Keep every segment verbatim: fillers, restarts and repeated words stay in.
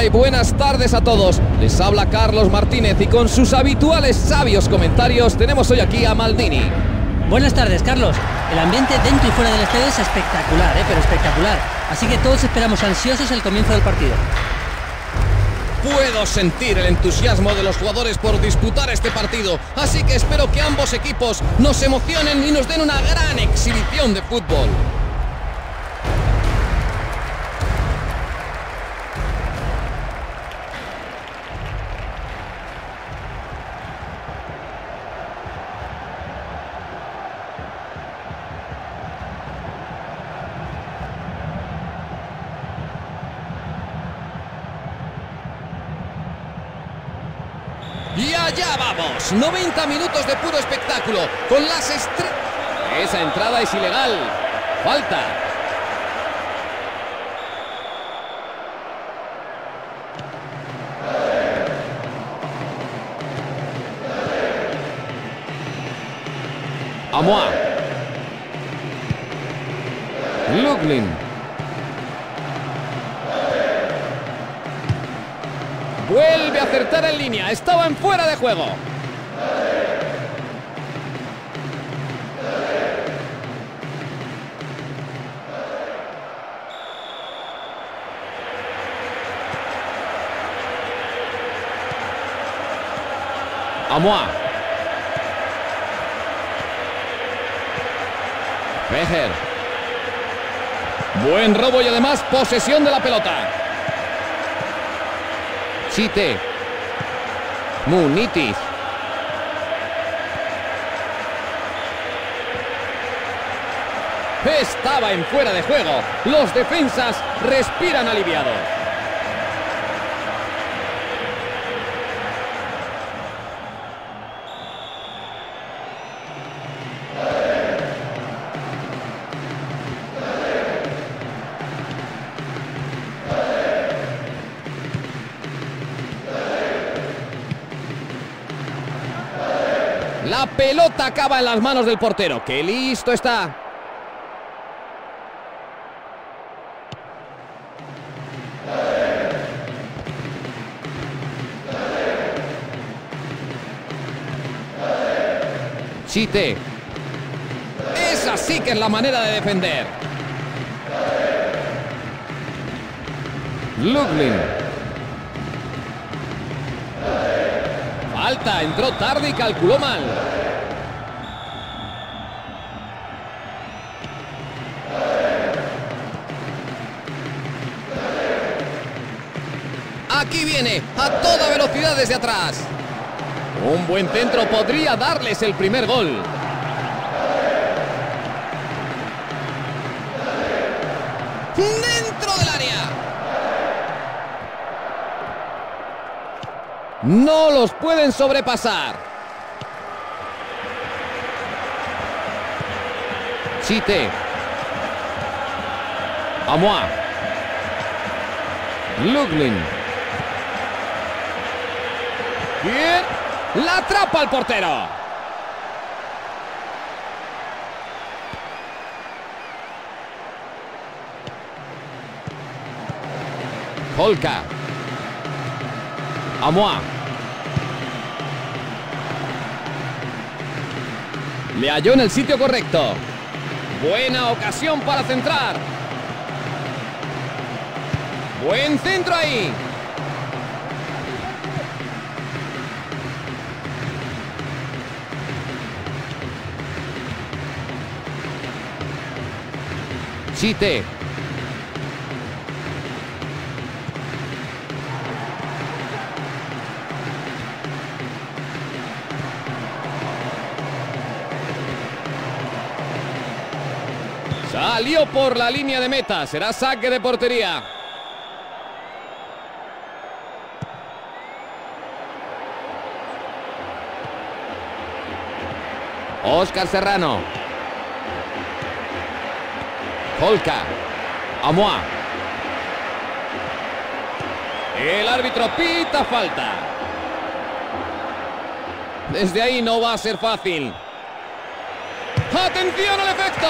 Hola y buenas tardes a todos. Les habla Carlos Martínez y con sus habituales sabios comentarios tenemos hoy aquí a Maldini. Buenas tardes, Carlos. El ambiente dentro y fuera del estadio es espectacular, ¿eh? Pero espectacular. Así que todos esperamos ansiosos el comienzo del partido. Puedo sentir el entusiasmo de los jugadores por disputar este partido, así que espero que ambos equipos nos emocionen y nos den una gran exhibición de fútbol. Y allá vamos, noventa minutos de puro espectáculo, con las estrellas. Esa entrada es ilegal. Falta. Amoa. Luglin. Vuelve a acertar en línea. Estaba en fuera de juego. Amoa. Becher. Buen robo y además posesión de la pelota. Chite. Munitis. Estaba en fuera de juego. Los defensas respiran aliviados. La pelota acaba en las manos del portero. ¡Qué listo está! Chite. Esa sí que es la manera de defender. Luglin. Falta, entró tarde y calculó mal. Aquí viene, a toda velocidad desde atrás. Un buen centro podría darles el primer gol. ¡Dentro del área! No los pueden sobrepasar. Chite. Amoa. Luglin. Bien. La atrapa el portero. Holka. Amoa. Le halló en el sitio correcto. Buena ocasión para centrar. Buen centro ahí. Chite. Salió por la línea de meta. Será saque de portería. Óscar Serrano. Holka. Amoa. El árbitro pita falta. Desde ahí no va a ser fácil. ¡Atención al efecto!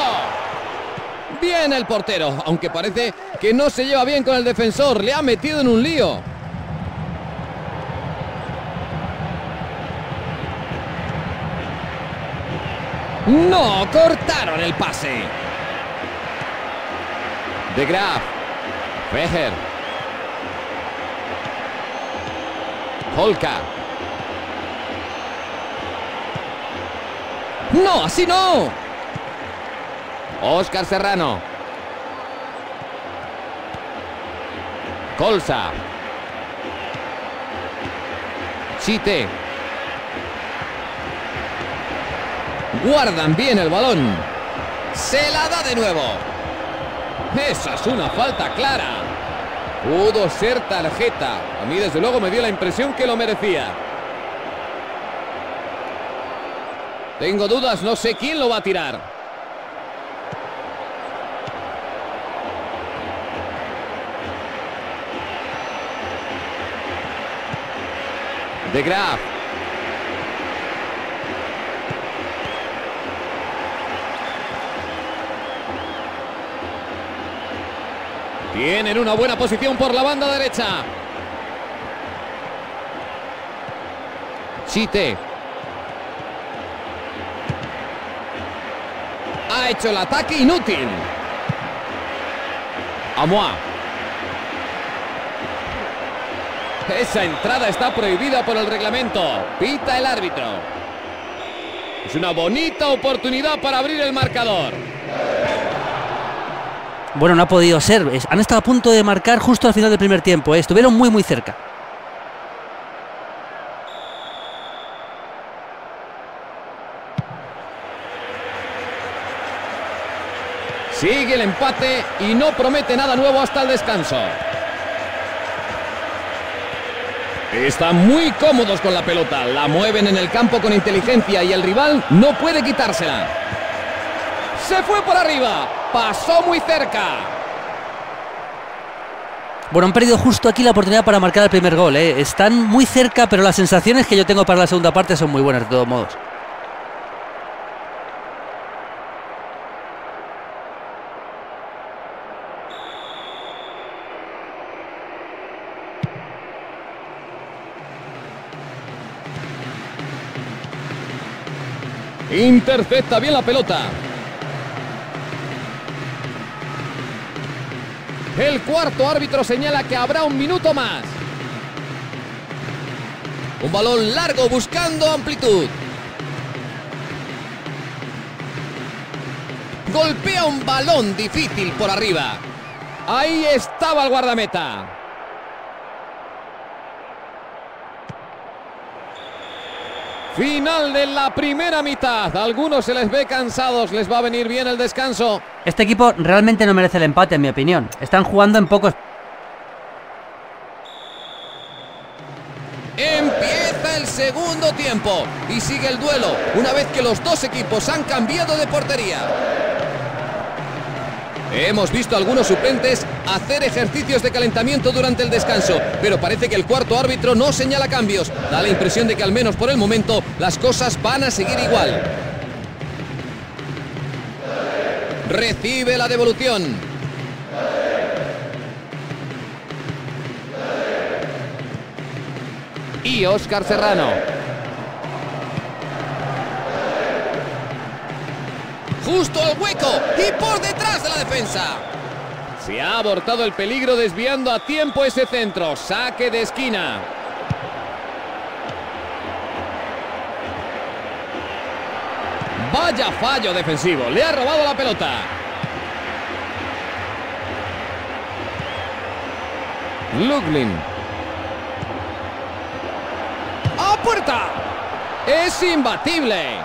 Bien el portero, aunque parece que no se lleva bien con el defensor. Le ha metido en un lío. No, cortaron el pase. De Graaf. Fejer. Holka. No, así no. Óscar Serrano. Kolsa. Chite. Guardan bien el balón. Se la da de nuevo. Esa es una falta clara. Pudo ser tarjeta. A mí desde luego me dio la impresión que lo merecía. Tengo dudas, no sé quién lo va a tirar. De Graaf. Tienen una buena posición por la banda derecha. Chite. Ha hecho el ataque inútil. Amoa. Esa entrada está prohibida por el reglamento. Pita el árbitro. Es una bonita oportunidad para abrir el marcador. Bueno, no ha podido ser. Han estado a punto de marcar justo al final del primer tiempo. ¿eh? Estuvieron muy, muy cerca. Sigue el empate y no promete nada nuevo hasta el descanso. Están muy cómodos con la pelota. La mueven en el campo con inteligencia y el rival no puede quitársela. Se fue por arriba. Pasó muy cerca. Bueno, han perdido justo aquí la oportunidad para marcar el primer gol. ¿eh? Están muy cerca, pero las sensaciones que yo tengo para la segunda parte son muy buenas de todos modos. Intercepta bien la pelota. El cuarto árbitro señala que habrá un minuto más. Un balón largo buscando amplitud. Golpea un balón difícil por arriba. Ahí estaba el guardameta. Final de la primera mitad. A algunos se les ve cansados. Les va a venir bien el descanso. Este equipo realmente no merece el empate, en mi opinión. Están jugando en pocos... Empieza el segundo tiempo y sigue el duelo una vez que los dos equipos han cambiado de portería. Hemos visto a algunos suplentes hacer ejercicios de calentamiento durante el descanso, pero parece que el cuarto árbitro no señala cambios. Da la impresión de que al menos por el momento las cosas van a seguir igual. Recibe la devolución. Y Óscar Serrano. Justo al hueco y por detrás de la defensa. Se ha abortado el peligro desviando a tiempo ese centro. Saque de esquina. Vaya fallo defensivo. Le ha robado la pelota. Luglin. ¡A puerta! Es imbatible.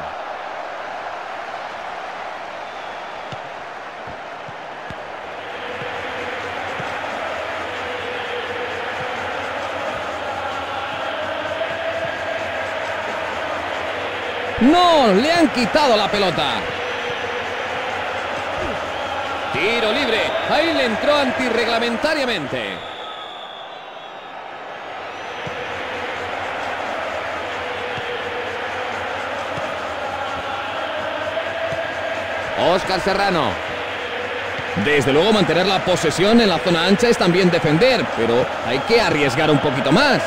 No, le han quitado la pelota. Tiro libre. Ahí le entró antirreglamentariamente. Óscar Serrano. Desde luego mantener la posesión en la zona ancha es también defender, pero hay que arriesgar un poquito más.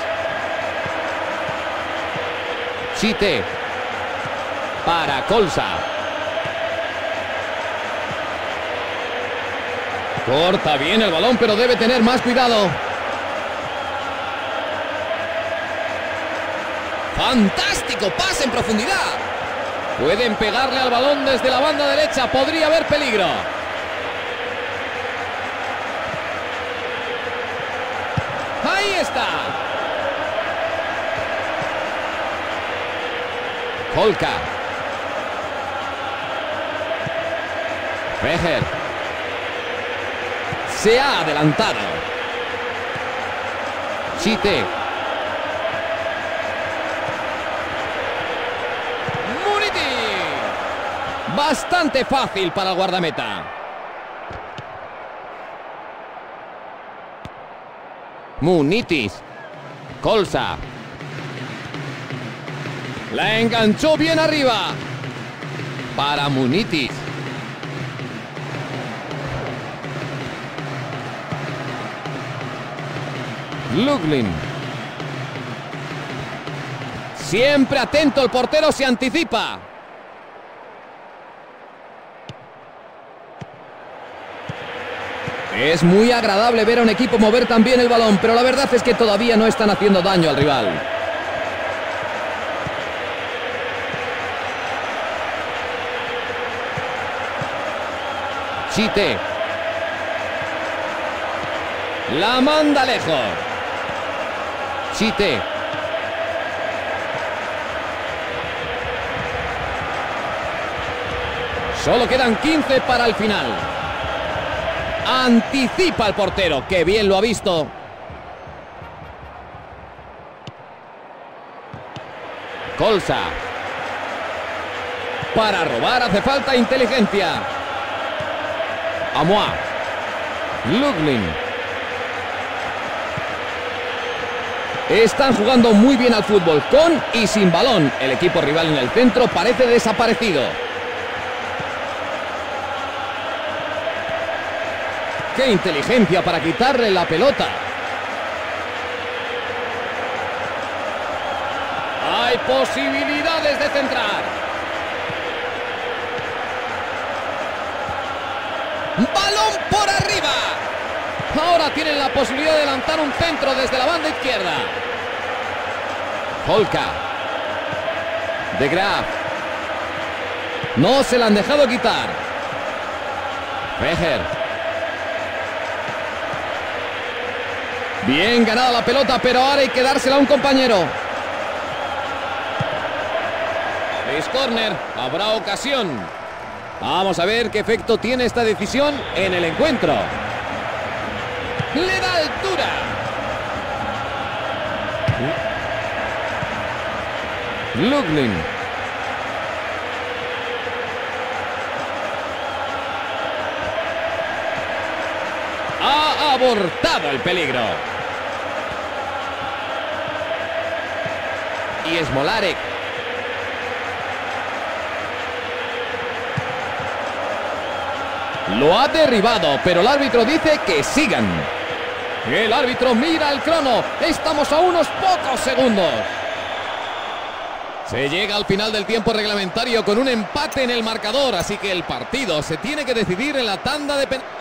Chite. Para Kolsa. Corta bien el balón, pero debe tener más cuidado. ¡Fantástico! ¡Pase en profundidad! Pueden pegarle al balón desde la banda derecha. Podría haber peligro. ¡Ahí está! Kolka. Fejer. Se ha adelantado. Chite. Muniti. Bastante fácil para el guardameta. Munitis. Kolsa. La enganchó bien arriba. Para Munitis. Luglin. Siempre atento, el portero se anticipa. Es muy agradable ver a un equipo mover tan bien el balón, pero la verdad es que todavía no están haciendo daño al rival. Chite. La manda lejos. Chite. Solo quedan quince para el final. Anticipa al portero. ¡Qué bien lo ha visto! Kolsa. Para robar hace falta inteligencia. Amoa. Luglin. Están jugando muy bien al fútbol, con y sin balón. El equipo rival en el centro parece desaparecido. ¡Qué inteligencia para quitarle la pelota! Hay posibilidades de centrar. ¡Balón por arriba! Ahora tienen la posibilidad de lanzar un centro desde la banda izquierda. Kolka. De Graaf. No se la han dejado quitar. Fejer. Bien ganada la pelota, pero ahora hay que dársela a un compañero. Es córner. Habrá ocasión. Vamos a ver qué efecto tiene esta decisión en el encuentro. Le da altura. Luglin. Ha abortado el peligro. Y Smolarek. Lo ha derribado, pero el árbitro dice que sigan. El árbitro mira el crono. Estamos a unos pocos segundos. Se llega al final del tiempo reglamentario con un empate en el marcador, así que el partido se tiene que decidir en la tanda de penaltis.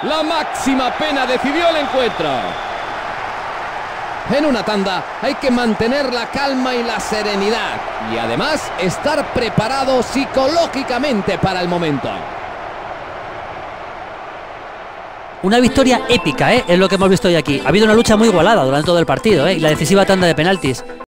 La máxima pena decidió el encuentro. En una tanda hay que mantener la calma y la serenidad y además estar preparado psicológicamente para el momento. Una victoria épica, ¿eh? Es lo que hemos visto hoy aquí. Ha habido una lucha muy igualada durante todo el partido, ¿eh? Y la decisiva tanda de penaltis.